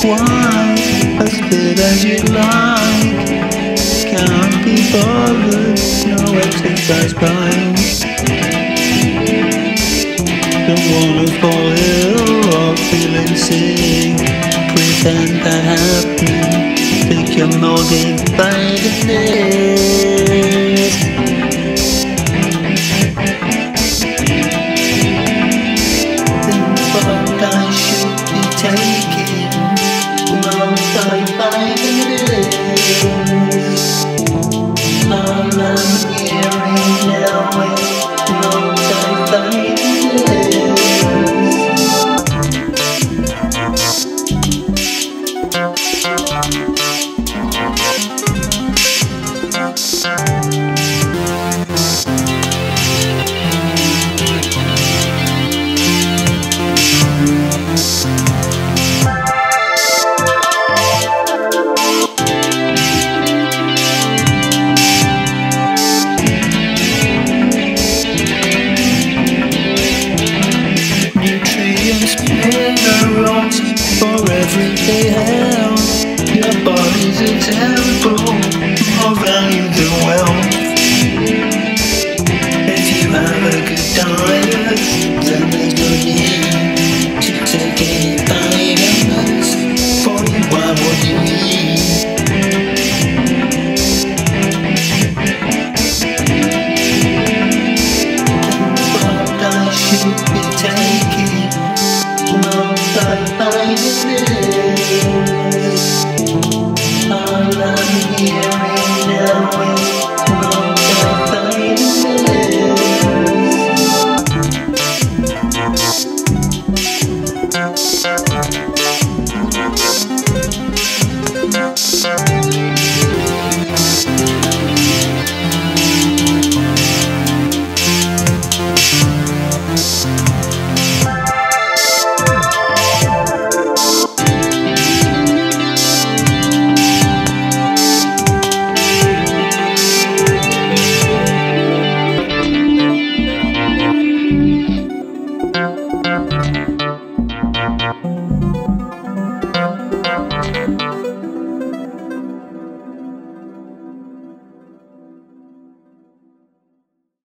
quite as fit as you like. Can't be bothered, no exercise bites. Don't wanna fall ill or feeling sick. Pretend that happened. Think you're motivated to this. Think what I should be taking. Multivitamins. All I'm hearing now is multivitamins. Minerals for everyday health. Your body's a